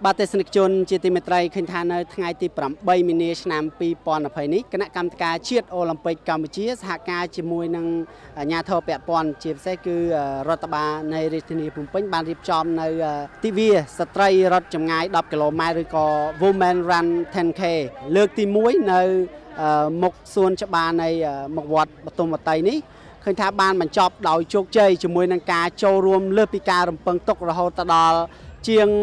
បាទទេសនិកជនជាទីមេត្រីឃើញថានៅថ្ងៃទី8មីនាឆ្នាំ2020នេះគណៈកម្មការជាតិអូឡ িম্প ិកកម្ពុជាសហការជាមួយនឹងអាជ្ញាធរពាក់ព័ន្ធជាពិសេសគឺរដ្ឋបាលនៃរាជធានីភ្នំពេញបានរៀបចំនៅទិវាស្ត្រីរត់ចម្ងាយ10គីឡូម៉ែត្រឬក៏ Women Run 10K លើកទី1នៅមុខសួនច្បារនៃមុខវត្តបទុមវតីនេះឃើញថាបានបញ្ចប់ដោយជោគជ័យជាមួយនឹងការចូលរួមលើសពីការរំពឹងទុករហូតដល់ជាង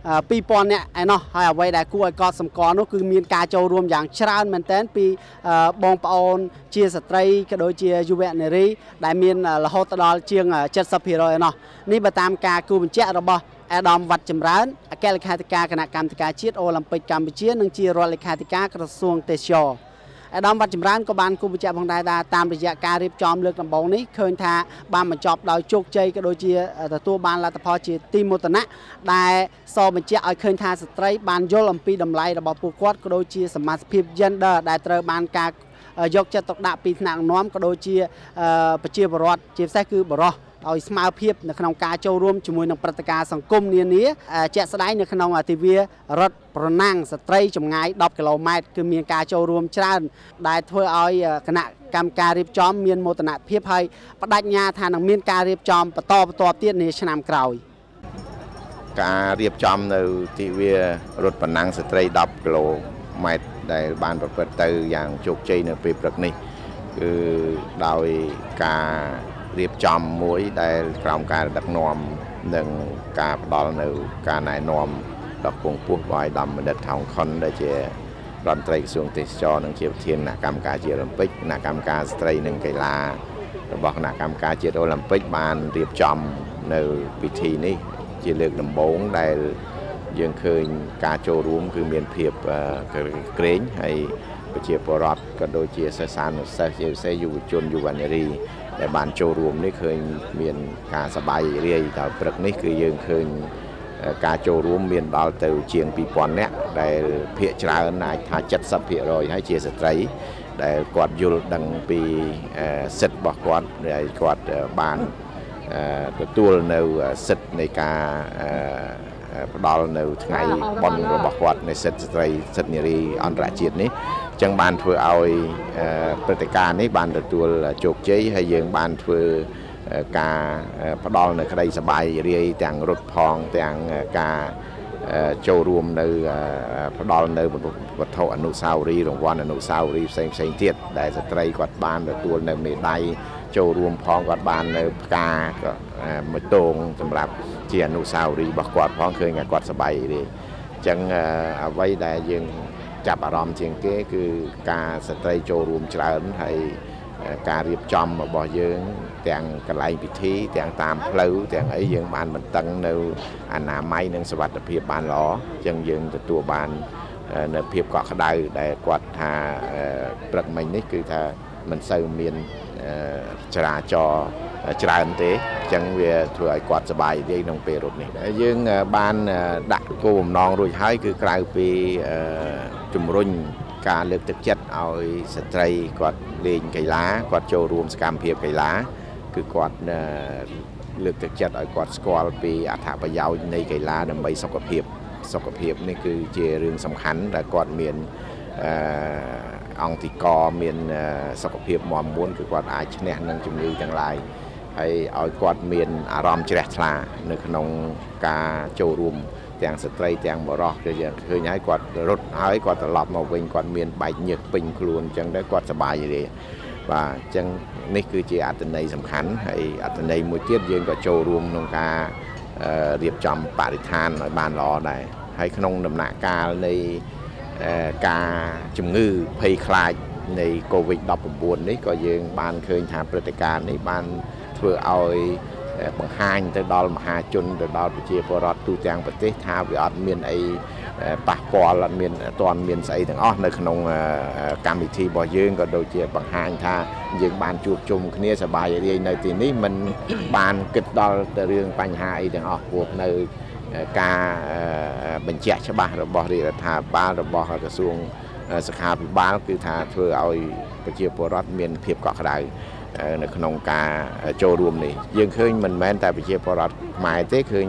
2000នាក់ឯណោះហើយអ្វីដែលគួរឲ្យកត់សម្គាល់នោះគឺមានការចូលរួមយ៉ាងច្រើនមែនទែនពីបងប្អូនជាស្ត្រីក៏ដូចជាយុវនារីដែលមានរហូតដល់ជាង 70% ឯណោះនេះបើតាមការគូបញ្ជាក់របស់អាដាមវ៉ាត់ចម្រើនអគ្គលេខាធិការគណៈកម្មការជាតិអូឡ িম্প ិកកម្ពុជានិងជារដ្ឋលេខាធិការក្រសួងទេសចរអាដាមវ៉ាត់ចម្រើនក៏បានគូបញ្ជាក់ផងដែរថាតាមរយៈការរៀបចំលើកដំបូងនេះឃើញថាបានបញ្ចប់ដោយជោគជ័យក៏ដូចជាទទួលបានលទ្ធផលជាទីមោទនៈដែលសបញ្ជាក់ឲ្យឃើញថាស្ត្រីបានយល់អំពីតម្លៃរបស់ពួកគាត់ក៏ដូចជាសមាជិក gender ដែលត្រូវបានការយកចិត្តទុកដាក់ពីថ្នាក់ដឹកនាំក៏ដូចជាប្រជាពលរដ្ឋជាពិសេសគឺបរិសុទ្ធឲ្យស្មើភាពនៅក្នុងការចូលរួមជាមួយនឹងព្រឹត្តិការណ៍សង្គមនានាជាក់ស្ដែងនៅក្នុងទិវារត់ប្រណាំងស្ត្រីចម្ងាយ10គីឡូម៉ែត្រគឺមានការចូលរួមច្រើនដែលធ្វើឲ្យគណៈកម្មការរៀបចំមានមោទនភាពហើយបដិញ្ញាថានឹងមានការរៀបចំបន្តទៀតនាឆ្នាំក្រោយការរៀបចំនៅទិវារត់ប្រណាំងស្ត្រី10គីឡូម៉ែត្រដែលបានប្រព្រឹត្តទៅយ៉ាងជោគជ័យនៅពេលព្រឹកនេះគឺដោយការរៀបចំមួយដែលក្រោមការដឹកនាំនិងការផ្ដល់នៅការណែនាំដល់ពងពោះរបស់អាដាមបណ្ឌិតថោងខុនដែលជារដ្ឋមន្ត្រីក្រសួងទេសចរនិងជាប្រធានគណៈកម្មការជាតិអូឡ িম্প ិកគណៈកម្មការស្ត្រីនិងកីឡារបស់គណៈកម្មការជាតិអូឡ িম্প ិកបានរៀបចំនៅពិធីនេះជាលើកដំបូងដែលយើងឃើញការចូលរួមគឺមានភាពក្រែងហើយប្រជាពលរដ្ឋក៏ដូចជាសិស្សានុសិស្សជាពិសេសយុវជនយុវនារីដែលបានចូលរួមនេះឃើញមានការសប្បាយរីករាយដល់ព្រឹកនេះគឺយើងឃើញការចូលរួមមានដល់ទៅជាង2000នាក់ដែលភាគច្រើនអាចថា 70% ហើយជាស្ត្រីដែលគាត់យល់ដឹងពីសិទ្ធិរបស់គាត់ដែលគាត់បានទទួលនៅសិទ្ធិនៃការផ្ដល់នៅថ្ងៃបុណ្យរបស់គាត់នៃសិទ្ធិស្ត្រីសិទ្ធិនារីអន្តរជាតិនេះចឹងបានធ្វើឲ្យព្រឹត្តិការណ៍នេះបានទទួលជោគជ័យហើយយើងបានធ្វើការផ្ដល់នៅក្តីសប្បាយរីកទាំងរត់ផងទាំងការចូលរួមនៅផ្ដល់នៅវត្ថុអនុស្សាវរីយ៍រង្វាន់អនុស្សាវរីយ៍ផ្សេងទៀតដែលស្ត្រីគាត់បានទទួលនៅមេដាយចូលរួមផងគាត់បាននៅផ្កាមួយទងសម្រាប់ជាអនុស្សាវរីយ៍របស់គាត់ផងឃើញថាគាត់សប្បាយរីកអញ្ចឹងអ្វីដែលយើងចាប់អារម្មណ៍ជាងគេគឺការស្ត្រីចូលរួមច្រើនហើយការរៀបចំរបស់យើងទាំងកន្លែងពិធីទាំងតាមផ្លូវទាំងអីយើងបានបន្តឹងនៅអនាម័យនិងសុវត្ថិភាពបានល្អអញ្ចឹងយើងទទួលបាននៅភាពកក់ក្ដៅដែលគាត់ថាព្រឹកមិញនេះគឺថាមិនសូវមានចរាចរណ៍ច្រើនទេអញ្ចឹងវាធ្វើឲ្យគាត់សប្បាយរីកក្នុងពេលរត់នេះយើងបានដាក់គោលបំណងរួចហើយគឺក្រៅពីជំរុញការលើកទឹកចិត្តឲ្យស្ត្រីគាត់លេងកីឡាគាត់ចូលរួមសកម្មភាពកីឡាគឺគាត់លើកទឹកចិត្តឲ្យគាត់ស្គាល់ពីអត្ថប្រយោជន៍នៃកីឡាដើម្បីសុខភាពនេះគឺជារឿងសំខាន់ដែលគាត់មានអង្គតិកមានសុខភាពមាំមួនគឺគាត់អាចឈ្នះនឹងជំងឺទាំងឡាយហើយឲ្យគាត់មានអារម្មណ៍ជ្រះថ្លានៅក្នុងការចូលរួមទាំងស្ត្រីទាំងបុរសគឺយើងឃើញហើយគាត់រត់ហើយគាត់ត្រឡប់មកវិញគាត់មានបែកញើសពេញខ្លួនអញ្ចឹងទៅគាត់សប្បាយរីកបាទអញ្ចឹងនេះគឺជាអត្ថន័យសំខាន់ហើយអត្ថន័យមួយទៀតយើងក៏ចូលរួមក្នុងការរៀបចំបរិស្ថានឲ្យបានល្អដែរហើយក្នុងដំណាក់កាលនៃការជំងឺភ័យខ្លាចនៃ COVID-19 នេះក៏យើងបានឃើញថាព្រឹត្តិការណ៍នេះបានធ្វើឲ្យបង្ហាញទៅដល់មហាជនទៅដល់ប្រជាពលរដ្ឋទូទាំងប្រទេសថាវាអត់មានអីប៉ះពាល់អត់មានស្អីទាំងអស់នៅក្នុងកម្មវិធីរបស់យើងក៏ដូចជាបង្ហាញថាយើងបានជួបជុំគ្នាសប្បាយរីកនៅទីនេះមិនបានគិតដល់ទៅរឿងបញ្ហាអីទាំងអស់ពួកនៅការបញ្ជាក់ច្បាស់របស់រាជរដ្ឋាភិបាលរបស់ក្រសួងសុខាភិបាលគឺថាធ្វើឲ្យប្រជាពលរដ្ឋមានភាពកក់ក្ដៅនៅក្នុងការចូលរួមនេះយើងឃើញមិនមែនតែប្រជាពលរដ្ឋខ្មែរទេឃើញ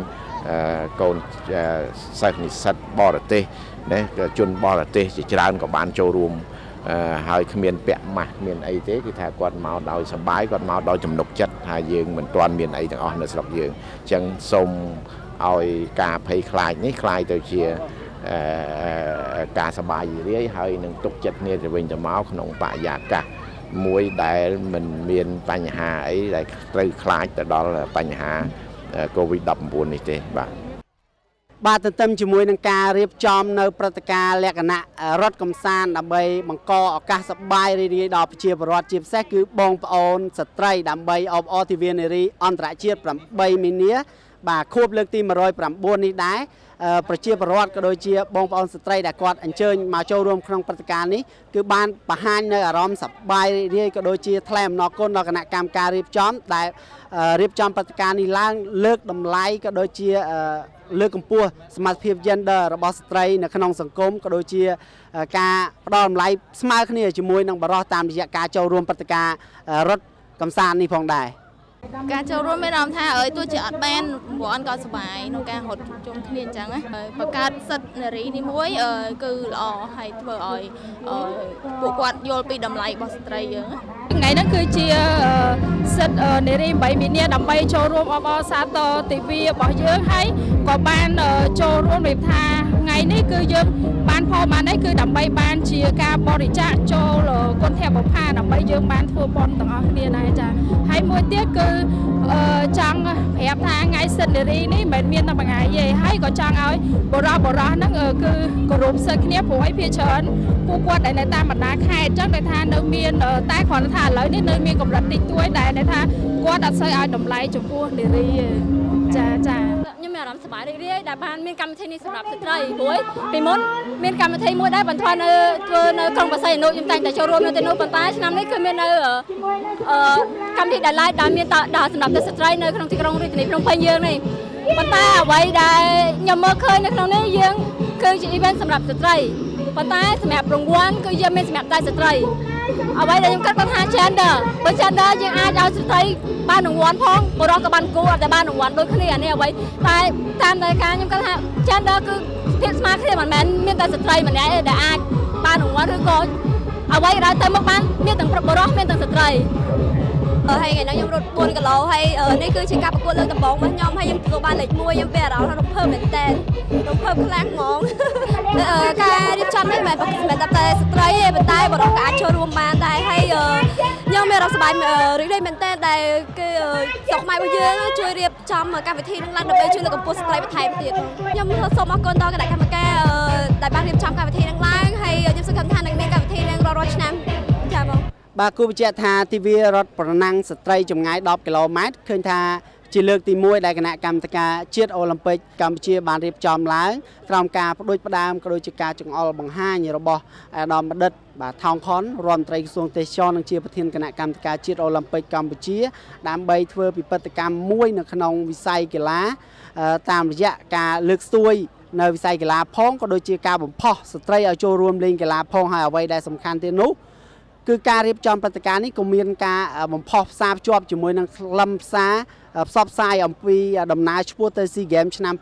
កូនសិស្សនិស្សិតបរទេសណាជនបរទេសជាច្រើនក៏បានចូលរួមហើយគ្មានពាក់ម៉ាស់គ្មានអីទេគឺថាគាត់មកដោយសប្បាយគាត់មកដោយចំណុកចិត្តថាយើងមិនទាន់មានអីទាំងអស់នៅស្រុកយើងអញ្ចឹងសូមឲ្យការភ័យខ្លាចនេះខ្លាយទៅជាការសប្បាយរីកហើយនឹងទុកចិត្តគ្នាទៅវិញទៅមកក្នុងបរិយាកាសមួយដែលមិនមានបញ្ហាអីដែលត្រូវខ្លាចទៅដល់បញ្ហា COVID-19 នេះទេបាទទន្ទឹមជាមួយនឹងការរៀបចំនៅព្រឹត្តិការណ៍លក្ខណៈរត់កំសាន្តដើម្បីបង្កឱកាសសប្បាយរីករាយដល់ប្រជាពលរដ្ឋជាពិសេសគឺបងប្អូនស្ត្រីដើម្បីអបអរទិវានារីអន្តរជាតិ8មីនាបាទខួបលើកទី109នេះដែរប្រជាពលរដ្ឋក៏ដូចជាបងប្អូនស្ត្រីដែលគាត់អញ្ជើញមកចូលរួមក្នុងព្រឹត្តិការណ៍នេះគឺបានបង្ហាញនៅអារម្មណ៍សប្បាយរីករាយក៏ដូចជាថ្លែងអំណរគុណដល់គណៈកម្មការរៀបចំដែលរៀបចំព្រឹត្តិការណ៍នេះឡើងលើកតម្លៃក៏ដូចជាលើកកម្ពស់សមត្ថភាព gender របស់ស្ត្រីនៅក្នុងសង្គមក៏ដូចជាការផ្ដល់តម្លៃស្មើគ្នាជាមួយនឹងបរិសុទ្ធតាមរយៈការចូលរួមព្រឹត្តិការណ៍រត់កម្សាន្តនេះផងដែរការចូលរួមមានអារម្មណ៍ថាទោះជាអត់បានរង្វាន់ក៏សប្បាយក្នុងការរត់ជុំគ្នាអញ្ចឹងបង្កើតសិទ្ធិនារីនេះមួយគឺល្អហើយធ្វើឲ្យពួកគាត់យល់ពីតម្លៃរបស់ស្ត្រីយើងថ្ងៃហ្នឹងគឺជាសិទ្ធិនារី8មីនាដើម្បីចូលរួមអបអរសាទរទិវារបស់យើងហើយក៏បានចូលរួមរៀបថាថ្ងៃនេះគឺយើងបានផលបាននេះគឺដើម្បីបានជាការបរិច្ចាគចូលគុណធម៌បុប្ផាដើម្បីយើងបានធ្វើបុណ្យទាំងអស់គ្នាដែរចាហើយមួយទៀតគឺចង់ប្រាប់ថាថ្ងៃសិទ្ធិនារីនេះមិនមានតែមួយថ្ងៃទេហើយក៏ចង់ឲ្យបរិបរោះហ្នឹងគឺគោរពសិទ្ធិគ្នាព្រោះឲ្យភាច្រើនពួកគាត់ដែលនៅតាមបណ្ដាខេត្តអញ្ចឹងដែលថានៅមានតែគ្រាន់តែថាឥឡូវនេះនៅមានកម្រិតតិចតួចដែលថាគាត់អត់សូវឲ្យតម្លៃចំពោះនារីចាខ្ញុំមានអារម្មណ៍សប្បាយរីករាយដែលបានមានកម្មវិធីនេះសម្រាប់ស្ត្រីព្រោះពីមុនមានកម្មវិធីមួយដែរបន្ថែមនៅធ្វើនៅក្រុងបរសៃអនុខ្ញុំតែងតែចូលរួមនៅទីនោះប៉ុន្តែឆ្នាំនេះគឺមាននៅកម្មវិធីដែលឡាយដែលមានដល់សម្រាប់ស្ត្រីនៅក្នុងទីក្រុងរាជធានីភ្នំពេញយើងនេះប៉ុន្តែអ្វីដែលខ្ញុំមើលឃើញនៅក្នុងនេះយើងគឺជា event សម្រាប់ស្ត្រីប៉ុន្តែសម្រាប់រង្វាន់គឺយើងមានសម្រាប់តែស្ត្រីអ្វីដែលខ្ញុំគិតថា gender បើ gender យើងអាចឲ្យស្ត្រីបានរង្វាន់ផងបុរសក៏បានគូអត់តែបានរង្វាន់ដូចគ្នាអានេះអ្វីតែតាមតែការខ្ញុំគិតថា gender គឺភាពស្មើគ្នាមិនមែនមានតែស្ត្រីម្នាក់ទេដែលអាចបានរង្វាន់ឬក៏អ្វីដែលទៅមកបានមានទាំងបុរសមានទាំងស្ត្រីហើយថ្ងៃនេះខ្ញុំរត់4គីឡូហើយនេះគឺជាការប្រកួតលើកដំបូងរបស់ខ្ញុំហើយខ្ញុំទទួលបានលេខ1ខ្ញុំមានអារម្មណ៍ថារំភើបមែនតើរំភើបខ្លាំងហ្មងការរៀបចំនេះមិនមែនតែស្ត្រីទេប៉ុន្តែបុរសក៏អាចចូលរួមបានដែរហើយខ្ញុំមានអារម្មណ៍សប្បាយរីករាយមែនតើដែលគឺស្រុកខ្មែររបស់យើងជួយរៀបចំកម្មវិធីនេះឡើងដើម្បីជួយលើកកម្ពស់ស្ត្រីបន្ថែមទៀតខ្ញុំសូមអរគុណដល់គណៈកម្មការដែលបានរៀបចំកម្មវិធីនេះឡើងហើយខ្ញុំសង្ឃឹមថានឹងមានកម្មវិធីនេះរាល់ឆ្នាំចា៎បងបាទគូបញ្ជាក់ថាទិវារត់ប្រណាំងស្ត្រីចម្ងាយ10គីឡូម៉ែត្រឃើញថាជាលើកទី1ដែលគណៈកម្មការជាតិអូឡ িম্প ិកកម្ពុជាបានរៀបចំឡើងក្រោមការផ្ដួចផ្ដើមក៏ដូចជាការចង្អុលបង្ហាញរបស់អាដាមបណ្ឌិតបាទថោងខុនរដ្ឋមន្ត្រីក្រសួងទេសចរនិងជាប្រធានគណៈកម្មការជាតិអូឡ িম্প ិកកម្ពុជាដើម្បីធ្វើពិពិធកម្មមួយនៅក្នុងវិស័យកីឡាតាមរយៈការលើកស្ទួយនៅវិស័យកីឡាផងក៏ដូចជាការបំផុសស្ត្រីឲ្យចូលរួមលេងកីឡាផងហើយអ្វីដែលសំខាន់ទៀតនោះគឺការរៀបចំព្រឹត្តិការណ៍នេះក៏មានការបំផុសផ្សារភ្ជាប់ជាមួយនឹងខ្លឹមសារផ្សព្វផ្សាយអំពីដំណើរឆ្ពោះទៅ SEA Games ឆ្នាំ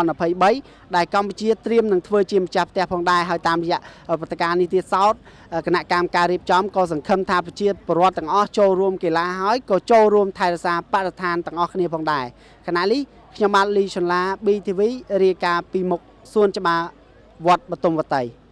2023ដែលកម្ពុជាត្រៀមនឹងធ្វើជាម្ចាស់ផ្ទះផងដែរហើយតាមរយៈព្រឹត្តិការណ៍នេះទៀតសោតគណៈកម្មការរៀបចំក៏សង្ឃឹមថាប្រជាពលរដ្ឋទាំងអស់ចូលរួមកីឡាហើយក៏ចូលរួមថែរក្សាបរិស្ថានទាំងអស់គ្នាផងដែរខណៈនេះខ្ញុំបាទលីឈុនឡា BTV រាយការណ៍ពីមុខសួនច្បារវត្តបទុមវតី